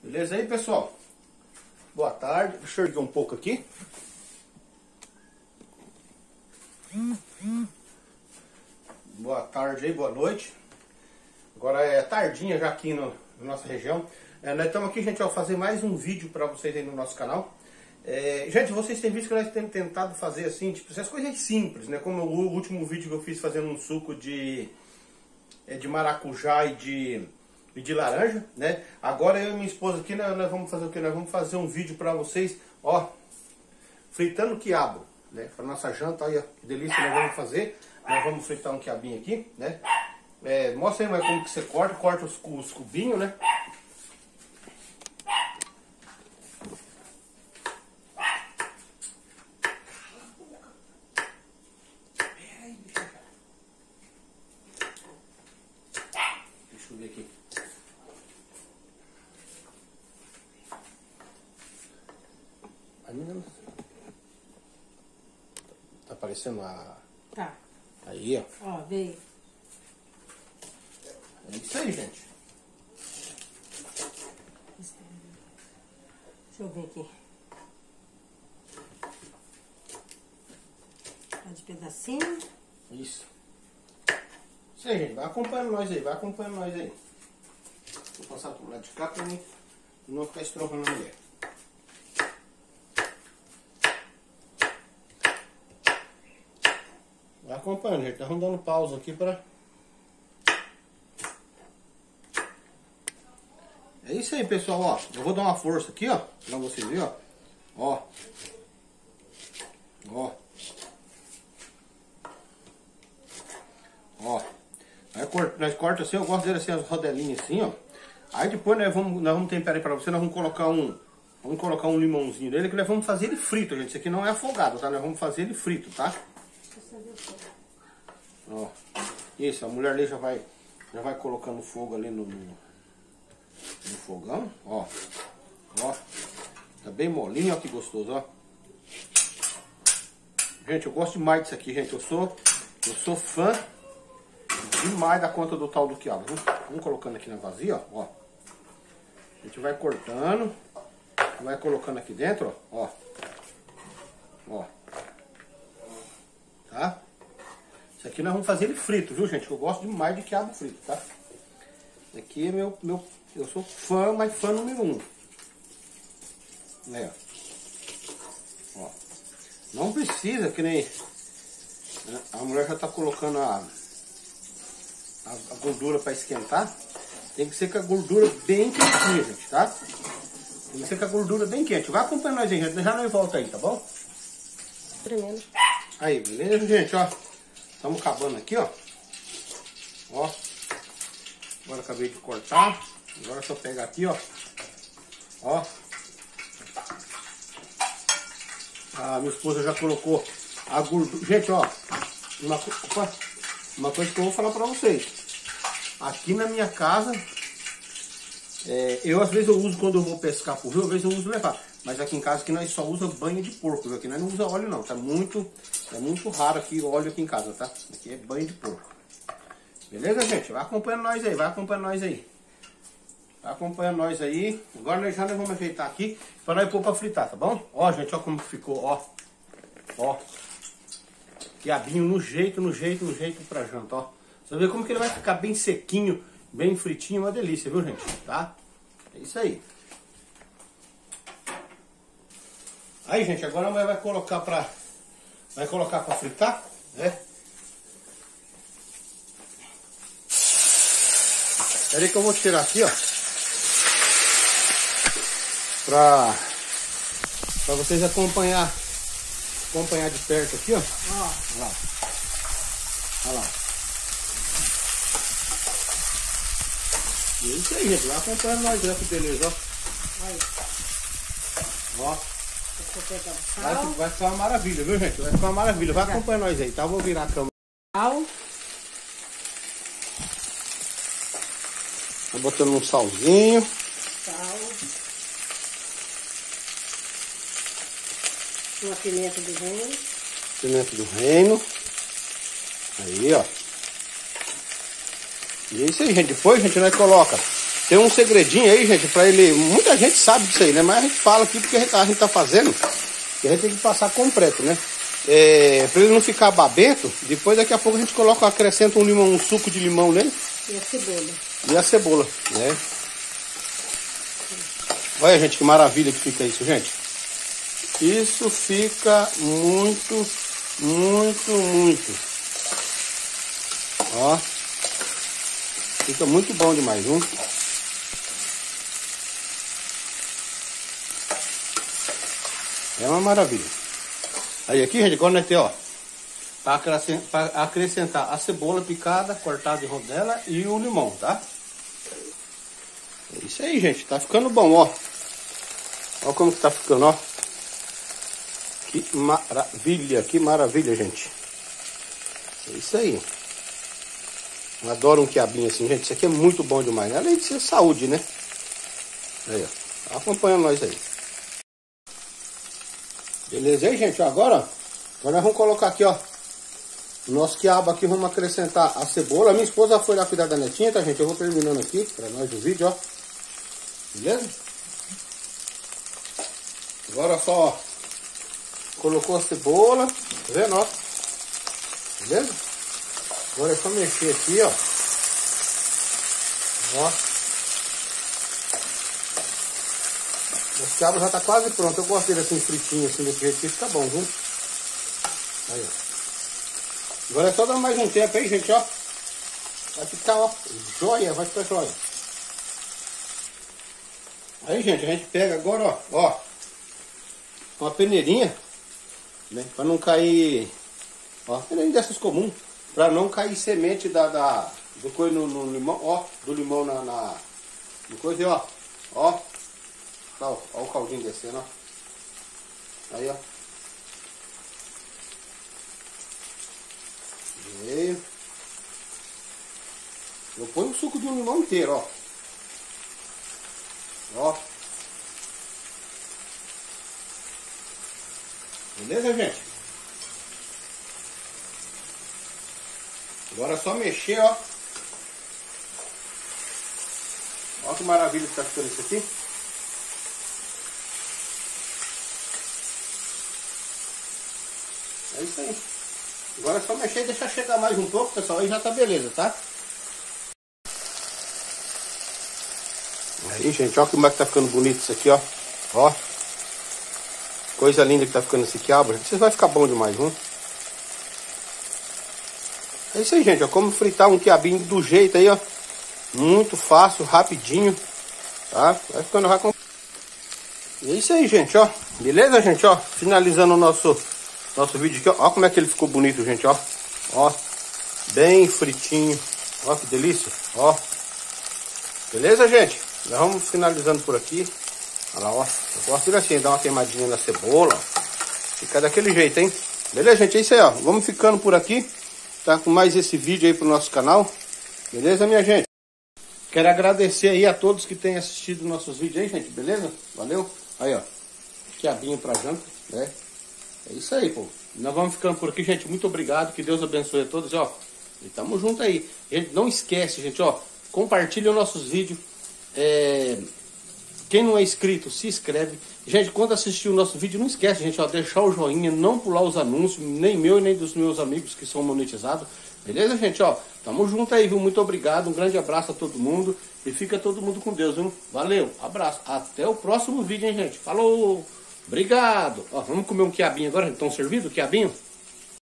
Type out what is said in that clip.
Beleza aí, pessoal? Boa tarde. Deixa eu erguer um pouco aqui. Boa tarde aí, boa noite. Agora é tardinha já aqui na nossa região. Nós estamos aqui, gente, ao fazer mais um vídeo para vocês aí no nosso canal. Gente, vocês têm visto que nós temos tentado fazer assim, tipo, essas coisas simples, né? Como o último vídeo que eu fiz fazendo um suco de maracujá e de laranja, né? Agora eu e minha esposa aqui, nós vamos fazer o que? Nós vamos fazer um vídeo para vocês, ó, fritando quiabo, né? Para nossa janta, olha que delícia nós vamos fazer. Nós vamos fritar um quiabinho aqui, né? Mostra aí mais como que você corta os cubinhos, né? Deixa eu ver aqui. Tá aparecendo a... Tá. Aí, ó. Ó, veio. É isso aí, gente. Deixa eu ver aqui. Tá de pedacinho. Isso. Isso aí, gente. Vai acompanhando nós aí. Vai acompanhando nós aí. Vou passar pro lado de cá pra mim não ficar estrombando a mulher. Vai acompanhando, gente. Nós vamos dando pausa aqui pra... É isso aí, pessoal, ó. Eu vou dar uma força aqui, ó, pra vocês verem, ó. Ó. Ó. Ó. Nós corta assim, eu gosto dele assim, as rodelinhas assim, ó. Aí depois nós vamos temperar pra você, nós vamos colocar um limãozinho nele, que nós vamos fazer ele frito, gente. Isso aqui não é afogado, tá? Nós vamos fazer ele frito, tá? Ó. Isso, a mulher ali já vai colocando fogo ali no fogão, ó. Ó. Tá bem molinho, ó, que gostoso, ó. Gente, eu gosto demais disso aqui, gente. Eu sou fã demais da conta do tal do quiabo. Vamos colocando aqui na vazia, ó. A gente vai cortando, vai colocando aqui dentro, ó. Ó. Tá? Isso aqui nós vamos fazer ele frito, viu, gente? Eu gosto demais de quiabo frito, tá? Esse aqui é eu sou fã, mas fã número 1. Né? Ó. Não precisa, que nem... A mulher já tá colocando a gordura para esquentar. Tem que ser com a gordura bem quentinha, gente, tá? Tem que ser com a gordura bem quente. Vai acompanhando nós aí, gente. Já nós volta aí, tá bom? Tremendo. Aí, beleza, gente, ó. Estamos acabando aqui, ó. Ó. Agora acabei de cortar. Agora é só pegar aqui, ó. Ó. A minha esposa já colocou a gordura. Gente, ó. Uma coisa que eu vou falar pra vocês. Aqui na minha casa, às vezes eu uso quando eu vou pescar pro rio, às vezes eu uso levar. Mas aqui em casa que nós só usa banho de porco, viu? Aqui nós não usa óleo não. É muito raro aqui óleo aqui em casa, tá? Aqui é banho de porco. Beleza, gente? Vai acompanhando nós aí, vai acompanhando nós aí. Vai acompanhando nós aí. Agora nós vamos ajeitar aqui para nós pôr pra fritar, tá bom? Ó, gente, ó como ficou, ó. Ó. Quiabinho no jeito pra janta, ó. Você vê como que ele vai ficar bem sequinho, bem fritinho, uma delícia, viu, gente? Tá? É isso aí. Aí, gente, agora a mulher vai colocar pra fritar, né? Espera aí que eu vou tirar aqui, ó. Pra vocês acompanhar de perto aqui, ó. Olha lá. Olha lá. E é isso aí, gente. Vai acompanhando nós, né? Que beleza, ó. Aí. Ó. Vai ficar uma maravilha, viu, gente? Vai ficar uma maravilha. Vai acompanhando nós aí, tá? Eu vou virar a câmera. Tá botando um salzinho. Sal. Uma pimenta do reino. Pimenta do reino. Aí, ó. E é isso aí, gente. Depois, gente, nós coloca Tem um segredinho aí, gente, pra ele... Muita gente sabe disso aí, né? Mas a gente fala aqui porque a gente tá fazendo. E a gente tem que passar completo, né? Pra ele não ficar babento, depois daqui a pouco a gente coloca, acrescenta um suco de limão nele. E a cebola. E a cebola, né? Olha, gente, que maravilha que fica isso, gente. Isso fica muito, muito, muito. Ó. Fica muito bom demais, viu? É uma maravilha. Aí aqui, gente, agora nós temos, ó, para acrescentar a cebola picada, cortada em rodela e o limão, tá? É isso aí, gente. Tá ficando bom, ó. Ó como que tá ficando, ó. Que maravilha, gente. É isso aí. Eu adoro um quiabinho assim, gente. Isso aqui é muito bom demais, né? Além de ser saúde, né? Aí, ó. Tá acompanhando nós aí. Beleza aí, gente? Agora nós vamos colocar aqui, ó, o nosso quiabo aqui. Vamos acrescentar a cebola. Minha esposa foi lá cuidar da netinha, tá, gente? Eu vou terminando aqui pra nós o vídeo, ó. Beleza? Agora só, ó, colocou a cebola, tá vendo, ó? Beleza? Agora é só mexer aqui, ó. Ó. O quiabo já tá quase pronto. Eu gosto dele assim fritinho, assim, desse jeito que fica bom, viu? Aí, ó. Agora é só dar mais um tempo aí, gente, ó. Vai ficar, ó, joia, vai ficar joia. Aí, gente, a gente pega agora, ó, uma peneirinha, né? Pra não cair, ó, peneirinha dessas comuns. Pra não cair semente do coisa no limão, ó, do limão no coisa, ó. Ó. Tá, ó o caldinho descendo, ó. Aí, ó. Meio. Eu ponho o suco de um limão inteiro, ó. Ó. Beleza, gente? Agora é só mexer, ó. Ó que maravilha que tá ficando isso aqui. É isso aí. Agora é só mexer e deixar chegar mais um pouco, pessoal. Aí já tá beleza, tá? Aí, gente, ó como é que tá ficando bonito isso aqui, ó. Ó. Coisa linda que tá ficando esse quiabo. Isso vai ficar bom demais, viu? É isso aí, gente, ó. Como fritar um quiabinho do jeito aí, ó. Muito fácil, rapidinho. Tá? Vai ficando já com... É isso aí, gente, ó. Beleza, gente, ó. Finalizando o nosso vídeo aqui, ó. Ó como é que ele ficou bonito, gente, ó. Ó. Bem fritinho. Ó que delícia. Ó. Beleza, gente? Nós vamos finalizando por aqui. Olha lá, ó. Eu gosto de assim, dar uma queimadinha na cebola. Fica daquele jeito, hein? Beleza, gente? É isso aí, ó. Vamos ficando por aqui. Tá com mais esse vídeo aí pro nosso canal. Beleza, minha gente? Quero agradecer aí a todos que têm assistido nossos vídeos aí, gente. Beleza? Valeu? Aí, ó. Quiabinho pra janta, né? É isso aí, pô. Nós vamos ficando por aqui, gente. Muito obrigado. Que Deus abençoe a todos, ó. E tamo junto aí. Gente, não esquece, gente, ó. Compartilha os nossos vídeos. Quem não é inscrito, se inscreve. Gente, quando assistir o nosso vídeo, não esquece, gente, ó, deixar o joinha, não pular os anúncios, nem meu e nem dos meus amigos que são monetizados. Beleza, gente, ó? Tamo junto aí, viu? Muito obrigado, um grande abraço a todo mundo e fica todo mundo com Deus, viu? Valeu, abraço. Até o próximo vídeo, hein, gente? Falou! Obrigado! Ó, vamos comer um quiabinho agora, então servido, quiabinho?